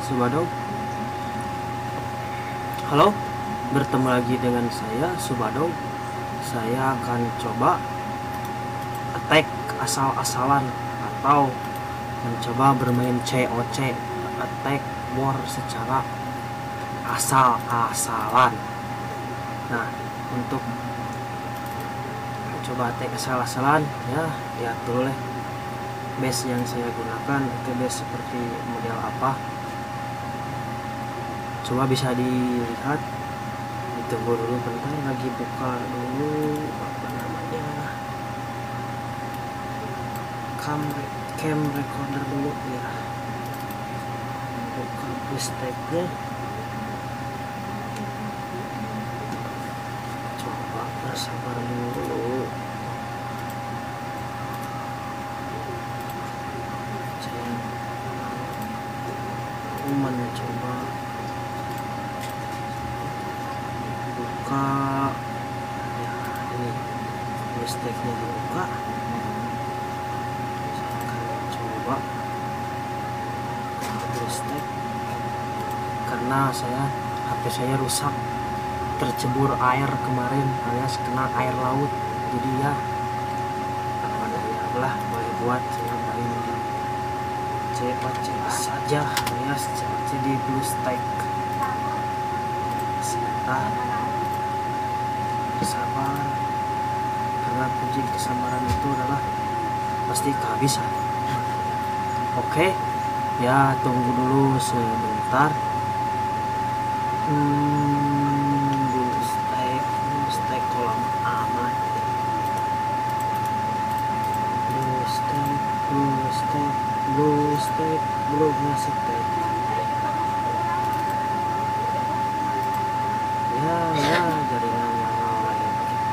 Subado. Halo, bertemu lagi dengan saya Subado. Saya akan coba attack asal-asalan atau mencoba bermain COC, attack war secara asal-asalan. Nah, untuk coba attack asal-asalan ya boleh. Base yang saya gunakan itu base seperti model apa, coba bisa dilihat. Ditunggu dulu bentar, lagi buka dulu apa namanya, cam recorder dulu ya, buka BlueStack-nya. Coba bersabar dulu. Mencoba buka ya, ini BlueStack-nya dibuka. Saya akan coba BlueStack karena HP saya rusak, tercebur air kemarin alias kena air laut, jadi ya apa daya lah, boleh buat saya main di COC saja alias COC di BlueStack. Sebentar, sabar, karena kunci kesabaran itu adalah pasti kehabisan. Oke, ya tunggu dulu sebentar. BlueStack kolam aman. BlueStack belum masuk tag. Ya jaringan yang lain.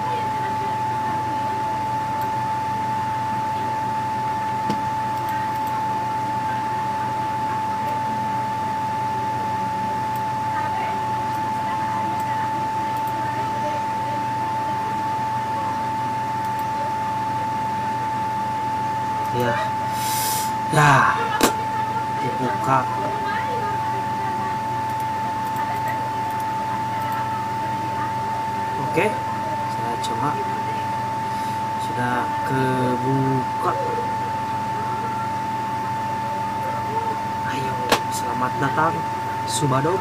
Ya dibuka. Oke, saya coba, sudah kebuka. Ayo, selamat datang Subado.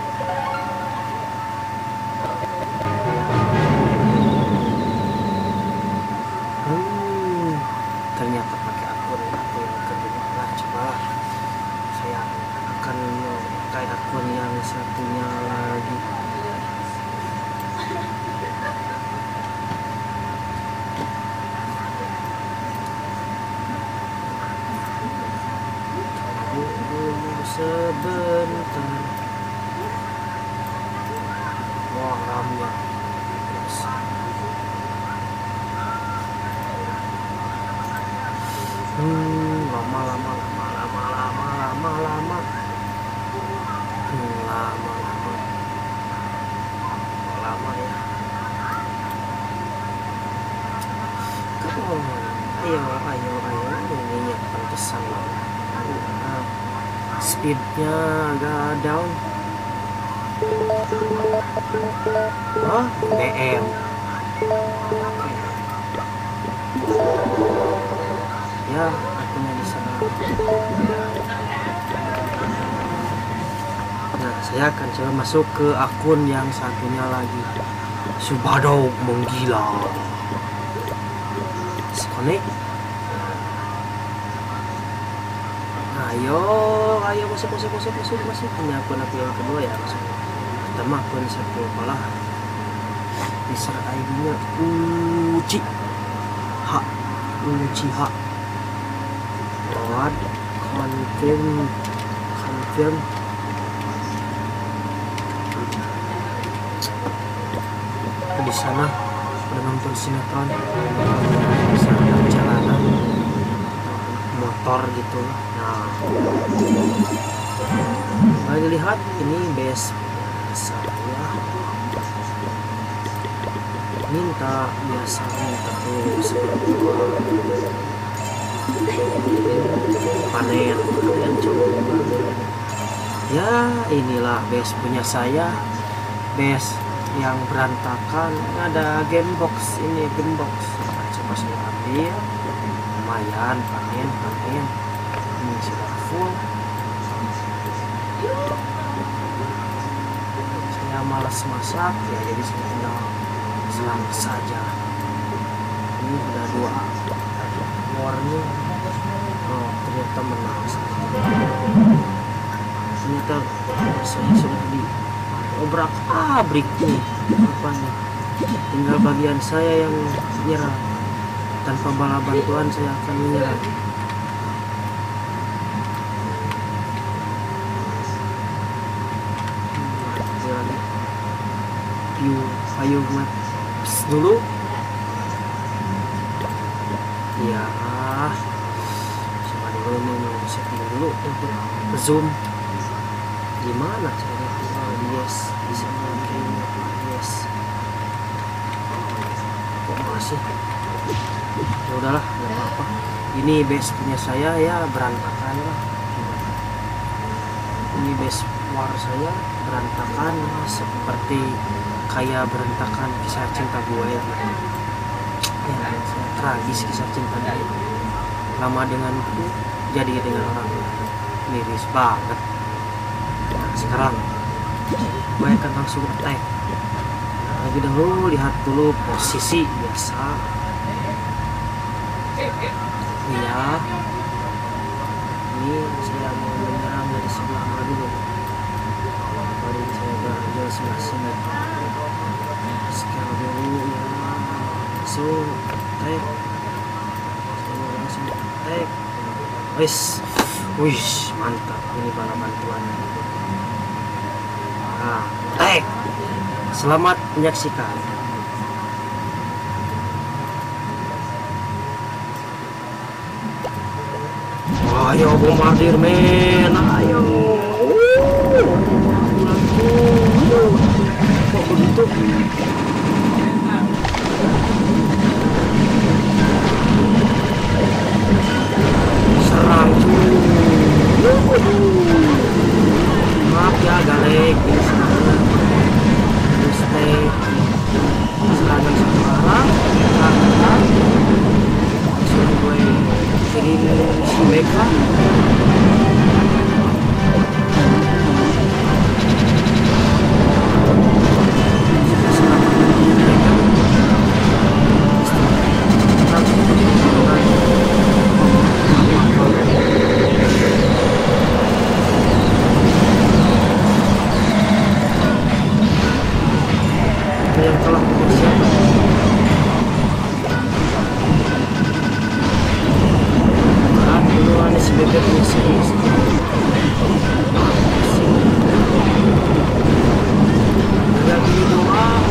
Ternyata pakai akun yang kedua lah. Coba saya akan memakai akun yang satunya lagi. Sebentar. Wah, ramnya lama ya. Ayo ini pantesan lama. Speednya agak down. BM. Ya, akunnya di sana. Nah, saya akan coba masuk ke akun yang satunya lagi. Subado menggila. Connect. Ayo masuk. Ini akun aku yang kedua ya, masuk. Pertama akun satu malah user ID-nya Uchiha. Lewat confirm. Di sana udah nonton sinetron, sana jalanan motor gitu. Nah, mari lihat ini base saya. Minta tuh seperti panen coba. Ya inilah base punya saya, base yang berantakan. Ada game box, ini game box coba saya ambil, lumayan panen ini sudah full. Saya malas masak ya, jadi saya tinggal selang saja. Ini udah 2 warning. Oh ternyata menang. Ternyata saya sudah di obrak abrik nih rupanya. Tinggal bagian saya yang menyerah. Tanpa bala bantuan saya akan menyerah. Ayo maps dulu ya. Coba dulu mau setting dulu untuk zoom. Gimana caranya? Yes, bisa mungkin yes. Kok masih? Ya udahlah, nggak apa-apa. Ini base punya saya ya, berantakan lah. Ini base war saya berantakan seperti kayak berantakan kisah cinta gue ya. Tragis kisah cinta gue. Lama denganku, jadi dengan orang lain. Miris banget. Nah, sekarang gue akan langsung attack. Lagi dahulu lihat dulu posisi biasa. Iya. Ini saya mau menyerang dari sebelah mana dulu. Baru saya berjalan sebelah sini. Sekarang dulu ya. So, attack. Saya langsung attack. Wih, mantap. Ini bala bantuan. Nah, attack. Selamat menyaksikan. Ayo bombardir men, ayo. Kok begitu? Serang tuh. Maaf ya galek di sana. Stay serangan sekarang. Suruh gue kirim si mereka. Yang telah mempersiapkan si bebek ini serius. Lagi doang.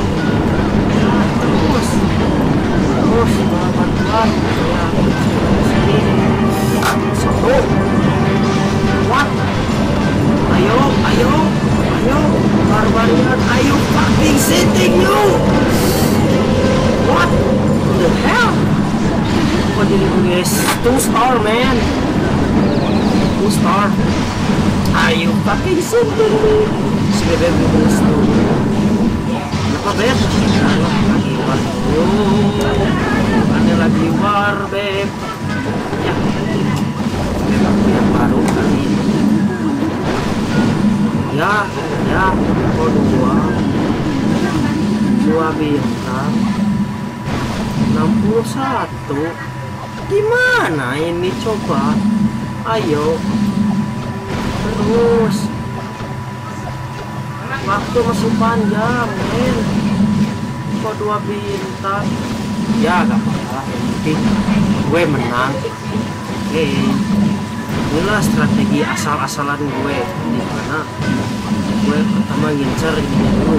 Terus bantuan ya sini. Satu. What? Ayo, barbarian, ayo fucking sitting you. What the hell? Kok jadi guys 2-star man. 2-star. Are you fucking sitting me? Si bebek bonus tuh. Kenapa beb? Lagi war. Ada lagi war beb. Ya. Yang baru kali ini. Ya. Kok 2 bintang 61. Gimana ini coba? Ayo terus, waktu masih panjang men. Kok 2 bintang? Ya gak apa-apa, yang penting gue menang. Oke, inilah strategi asal-asalan gue, dimana gue pertama ngincer ininya dulu,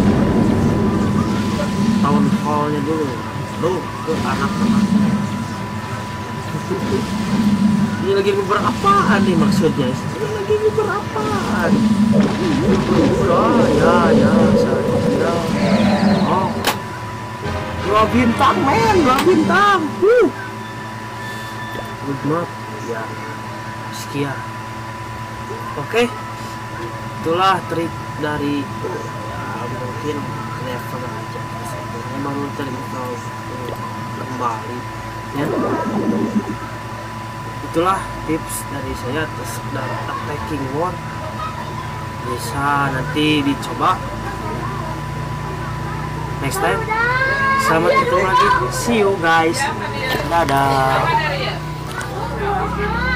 town hall-nya dulu, lu ke anak-anaknya. Ini lagi nguber apaan nih maksudnya? Ini lagi nguber apaan? Ya, saya. Oh, 2 bintang men, 2 bintang. Good map. Ya, sekian. Oke. itulah trik dari ya, mungkin level aja sebenarnya baru terinstall kembali ya. Itulah tips dari saya dan attacking mode, bisa nanti dicoba next time. Selamat ketemu lagi, see you guys, dadah.